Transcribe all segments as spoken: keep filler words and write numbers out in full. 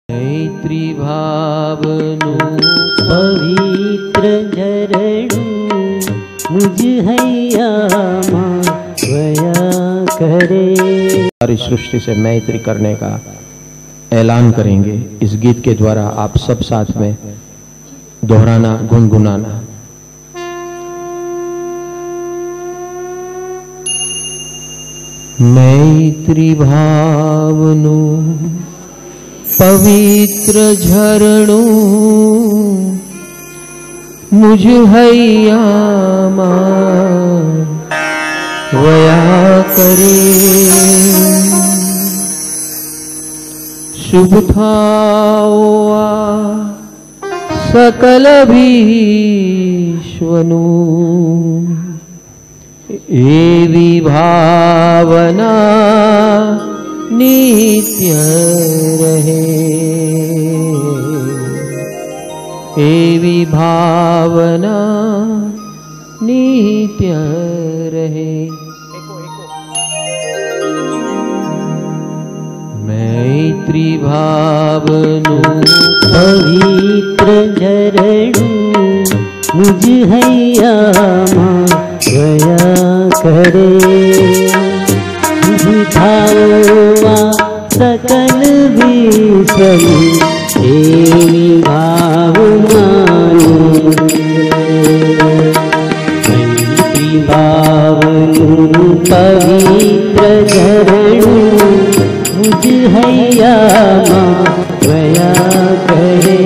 मैत्री भावनु पवित्र झरणु मुझ हैया माया करे। सारी सृष्टि से मैत्री करने का ऐलान करेंगे। इस गीत के द्वारा आप सब साथ में दोहराना, गुनगुनाना। मैत्री भावनु पवित्र झरणु मुझ हैया वया करे। शुभ थाओ सकल विश्वनु एवी भावना नित्य रहे। एवी भावना नित्य रहे। मैत्री भावनु पवित्र झरणु मुझ हैया माया करे। बुझावा सकल विश्वनु एवी भावना मैत्री भावनु पवित्र झरणु मुझ हैया माया करे।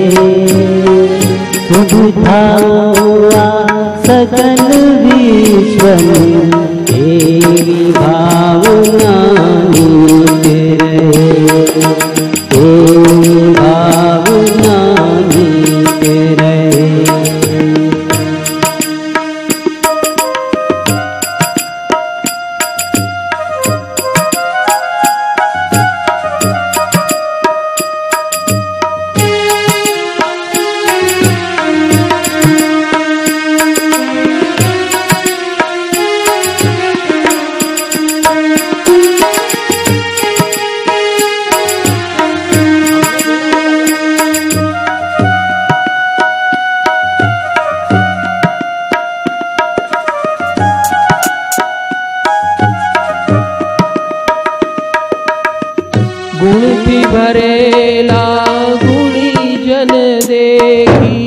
बुझावा सकल विश्वनु एवी भावना नित्य रहे। एवी भावना नित्य रहे। भरेला गुणी जन देखी।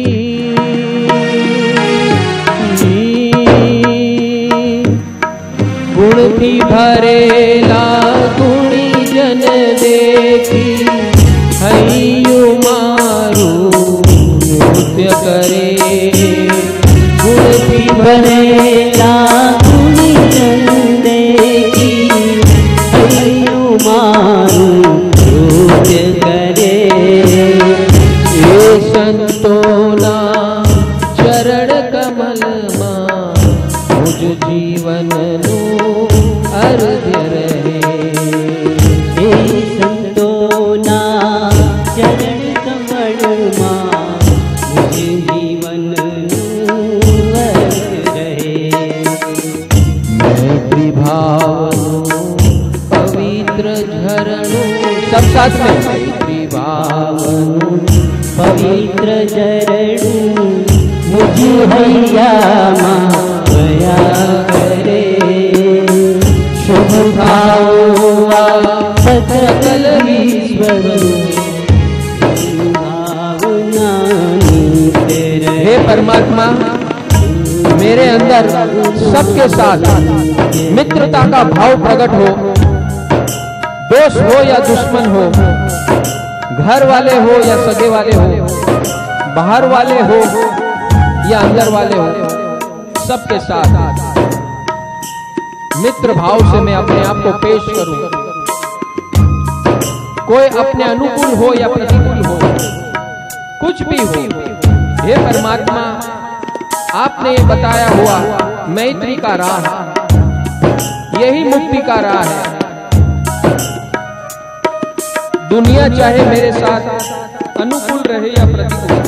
गुण थी भरेला गुणी जन देखी। हइयो मारू नृत्य करे। गुण थी भरेला गुणी जन देखी। हइयो मारू करे। ये संतोना चरण कमल मां मुझ जीवन नु अर्घ्य रहे। ये संतोना चरण कमल मां मुझ जीवन नु अर्घ्य रहे। मैत्री भावनु पवित्र झरणु सब साथ में। मैत्री भावनु पवित्र झरणु मुझ हैया माया करे। शुभ भावा सकल विश्वनु भावना नित्य रहे। हे परमात्मा, मेरे अंदर सबके साथ मित्रता का भाव प्रकट हो। दोस्त हो या दुश्मन हो, घर वाले हो या सगे वाले हो, बाहर वाले हो या अंदर वाले हो, सबके साथ मित्र भाव से मैं अपने आप को पेश करूं। कोई अपने अनुकूल हो या प्रतिकूल हो, कुछ भी हो, हे परमात्मा, आपने ये बताया हुआ मैत्री का राह, यही मुक्ति का राह है। दुनिया चाहे मेरे साथ अनुकूल रहे या प्रतिकूल,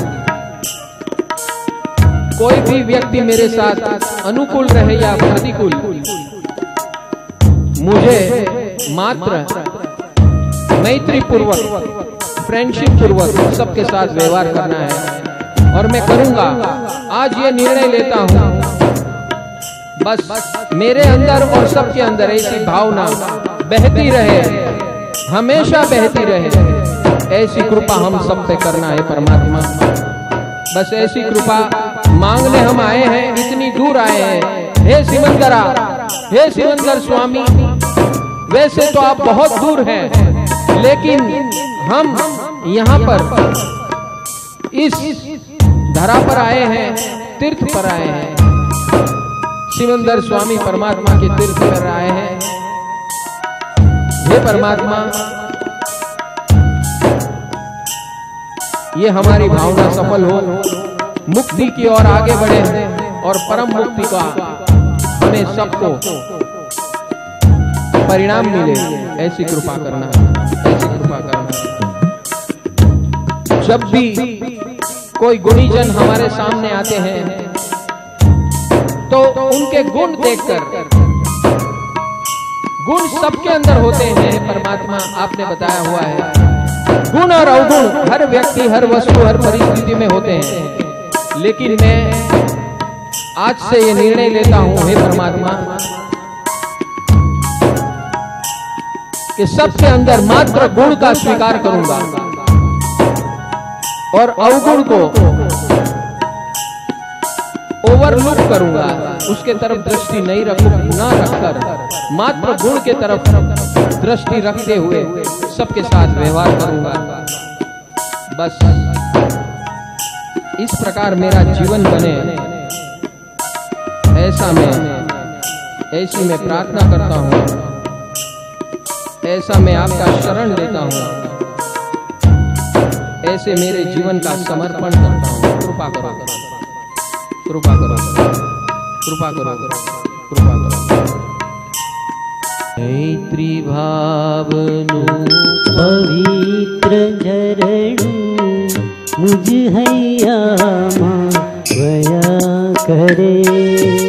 कोई भी व्यक्ति मेरे साथ अनुकूल रहे या प्रतिकूल, मुझे मात्र मैत्री पूर्वक फ्रेंडशिप पूर्वक सबके साथ व्यवहार करना है। और मैं करूंगा, आज ये निर्णय लेता हूं, बस मेरे अंदर और सबके अंदर ऐसी भावना बहती रहे, हमेशा बहती रहे, ऐसी कृपा हम सब पे करना है परमात्मा। बस ऐसी कृपा मांगने हम आए हैं, इतनी दूर आए हैं। हे सिमंदरा, हे सिमंदर स्वामी, वैसे तो आप बहुत दूर हैं, लेकिन हम यहाँ पर इस धरा पर आए हैं, तीर्थ पर आए हैं, सिमंदर स्वामी परमात्मा के तीर्थ पर आए हैं। हे परमात्मा, ये हमारी भावना सफल हो, मुक्ति की ओर आगे बढ़े और परम मुक्ति का हमें सबको परिणाम मिले, ऐसी कृपा करना, ऐसी कृपा करना। जब भी कोई गुणीजन हमारे सामने आते हैं तो उनके गुण देखकर, गुण सबके अंदर होते हैं परमात्मा, आपने बताया हुआ है। गुण और अवगुण हर व्यक्ति, हर वस्तु, हर परिस्थिति में होते हैं, लेकिन मैं आज से ये निर्णय लेता हूं, हे परमात्मा, कि सबके अंदर मात्र गुण का स्वीकार करूंगा और अवगुण को ओवरलुक करूंगा, उसके तरफ दृष्टि नहीं रखूं, ना रखकर मात्र गुण के तरफ दृष्टि रखते हुए सबके साथ व्यवहार करूंगा। बस इस प्रकार मेरा जीवन बने, ऐसा मैं ऐसी मैं प्रार्थना करता हूं, ऐसा मैं आपका शरण लेता हूं, ऐसे मेरे जीवन का समर्पण करता हूं। कृपा करो, कृपा करो, कृपा करो, कृपा करो। मैत्री भावनु पवित्र झरणु मुझ हैया मां वया करे।